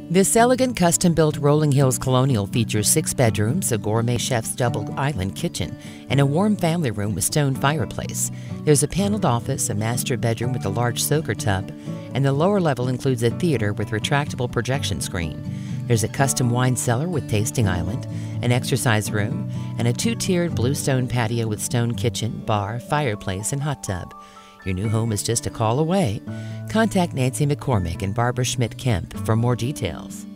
This elegant custom-built Rolling Hills Colonial features 6 bedrooms, a gourmet chef's double island kitchen, and a warm family room with stone fireplace. There's a paneled office, a master bedroom with a large soaker tub, and the lower level includes a theater with retractable projection screen. There's a custom wine cellar with tasting island, an exercise room, and a 2-tiered bluestone patio with stone kitchen, bar, fireplace, and hot tub. Your new home is just a call away. Contact Nancy McCormick and Barbara Schmidt-Kemp for more details.